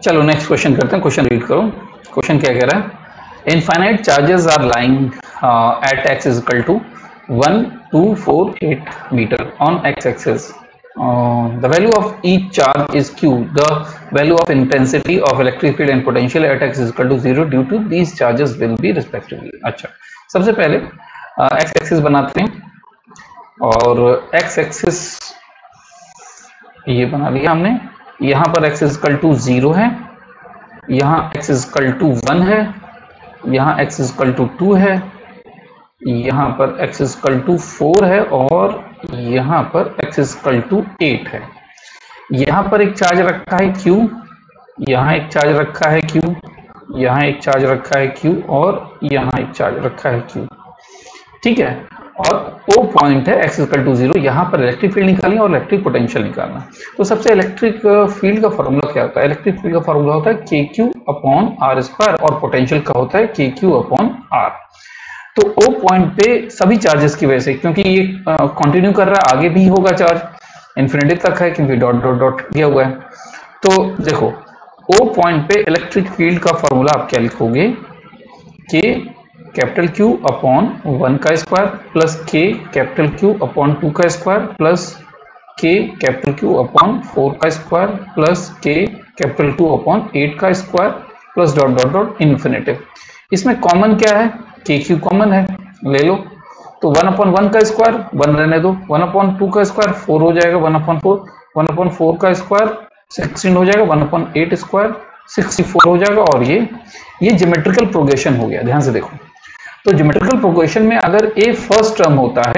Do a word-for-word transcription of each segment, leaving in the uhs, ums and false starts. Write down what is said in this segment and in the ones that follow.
चलो next question करते हैं, क्वेश्चन रीड करो। क्वेश्चन क्या कह रहा है, infinite charges are lying at x is equal to one two four eight metre on x axis. The value of each charge is q. The value of intensity of electric field and potential at x is equal to zero due to these charges will be respectively. अच्छा, सबसे पहले x axis बनाते हैं और x axis ये बना लिया हमने। यहाँ पर x is equal to zero है, यहाँ x is equal to one है, यहाँ x is equal to two है, यहाँ पर x is equal to four है और यहाँ पर x is equal to eight है। यहाँ पर एक चार्ज रखा है Q, यहाँ एक चार्ज रखा है Q, यहाँ एक चार्ज रखा है Q और यहाँ एक चार्ज रखा है Q। ठीक है, और O पॉइंट है x इक्वल टू जीरो। यहाँ पर इलेक्ट्रिक फील्ड निकालनी और इलेक्ट्रिक पोटेंशियल निकालना। तो सबसे इलेक्ट्रिक फील्ड का फॉर्मूला क्या होता है? इलेक्ट्रिक फील्ड का फॉर्मूला होता है k q upon r square और पोटेंशियल का होता है के क्यू अपॉन आर। तो O पॉइंट पे सभी चार्जेस की वजह से, क्योंकि ये कंटिन्यू कर रहा है, आगे भी होगा चार्ज, इन्फिनिटी तक है क्योंकि डॉट डॉट डॉट दिया हुआ है। तो देखो O पॉइंट पे इलेक्ट्रिक फील्ड का फॉर्मूला आप क्या लिखोगे, k capital Q upon one का square plus k capital Q upon two का square plus k capital Q upon four का square plus k capital two upon eight का square plus dot dot dot infinity. इसमें common क्या है? K q common है, ले लो। तो वन अपॉन वन का स्क्वायर वन रहने दो, वन अपॉन टू का स्क्वायर फोर हो जाएगा, one upon four one upon four का स्क्वायर सिक्सटीन हो जाएगा, one upon eight square sixty four हो जाएगा। और ये ये ज्योमेट्रिकल प्रोग्रेशन हो गया। ध्यान से देखो, तो ज्योमेट्रिकल प्रोग्रेशन में अगर ए फर्स्ट टर्म होता है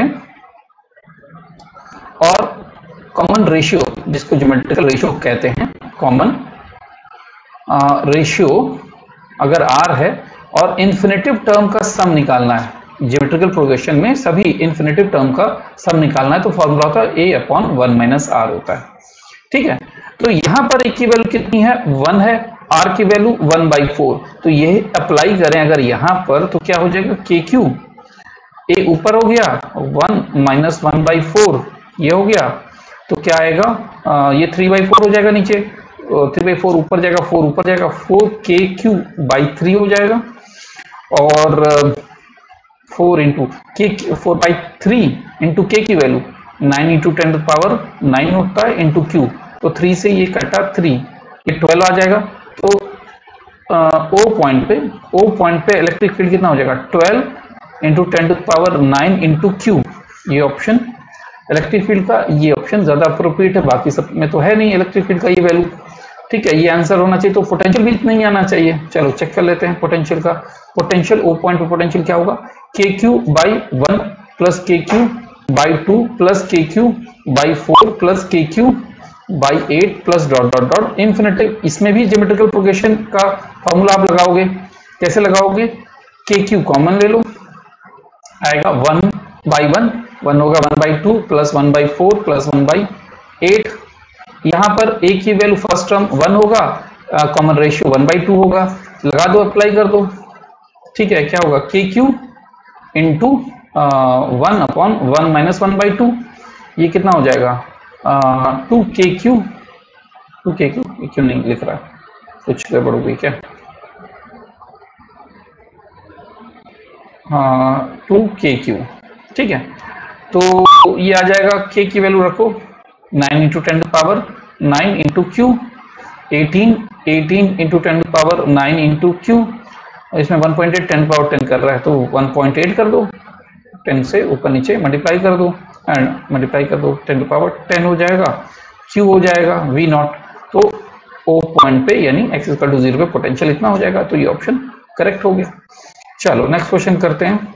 और कॉमन रेशियो, जिसको ज्योमेट्रिकल रेशियो कहते हैं, कॉमन रेशियो अगर आर है और इन्फिनिटिव टर्म का सम निकालना है, ज्योमेट्रिकल प्रोग्रेशन में सभी इन्फिनिटिव टर्म का सम निकालना है, तो फॉर्मूला होता है a upon one minus r होता है। ठीक है, तो यहां पर ए की वैल्यू कितनी है? वन है, आर की वैल्यू वन बाई फोर। तो ये अप्लाई करें अगर यहां पर, तो क्या हो जाएगा, के क्यू ए ऊपर हो गया, one minus one by four ये हो गया, तो क्या आएगा, आ, ये थ्री बाई फोर हो जाएगा, नीचे थ्री बाई फोर ऊपर जाएगा, फोर ऊपर जाएगा, फोर के क्यू बाई थ्री हो जाएगा और four into k four by three into k की value nine into ten to power nine होता है इंटू क्यू, तो थ्री से ये कटा थ्री, ये ट्वेल्व आ जाएगा। तो ओ पॉइंट पे ओ पॉइंट पे इलेक्ट्रिक फील्ड कितना हो जाएगा, twelve into ten to power nine into q. ये ऑप्शन इलेक्ट्रिक फील्ड का, ये ऑप्शन ज्यादा अप्रोप्रिएट है, बाकी सब में तो है नहीं इलेक्ट्रिक फील्ड का ये वैल्यू। ठीक है, ये आंसर होना चाहिए। तो पोटेंशियल भी नहीं आना चाहिए। चलो चेक कर लेते हैं पोटेंशियल का। पोटेंशियल ओ पॉइंट पे पोटेंशियल क्या होगा, k q by one plus k q by two plus k q by four plus k q by eight plus dot dot dot infinity. इसमें भी ज्योमेट्रिकल प्रोग्रेशन का formula आप लगाओगे। कैसे लगाओगे, के क्यू कॉमन ले लो, आएगा वन बाई वन, वन होगा one by two plus one by four plus one by eight. यहाँ पर ए की वैल्यू फर्स्ट टर्म वन होगा, common ratio one by two होगा, लगा दो, अप्लाई कर दो। ठीक है, क्या होगा, k q into one upon one minus one by two, ये कितना हो जाएगा, टू के क्यू टू के क्यू क्यों नहीं लिख रहा, कुछ गड़बड़ हो गई क्या, हाँ टू के क्यू। ठीक है, तो ये आ जाएगा, के की वैल्यू रखो nine into ten to power nine into q, eighteen eighteen into ten to power nine into q, इसमें one point eight ten power ten कर रहा है तो वन पॉइंट एट कर दो, टेन से ऊपर नीचे मल्टीप्लाई कर दो एंड मल्टीप्लाई कर दो, टेन टू पावर टेन हो जाएगा, क्यू हो जाएगा वी नॉट। तो ओ पॉइंट पे यानी एक्स इक्वल टू जीरो पे पोटेंशियल इतना हो जाएगा। तो ये ऑप्शन करेक्ट हो गया। चलो नेक्स्ट क्वेश्चन करते हैं।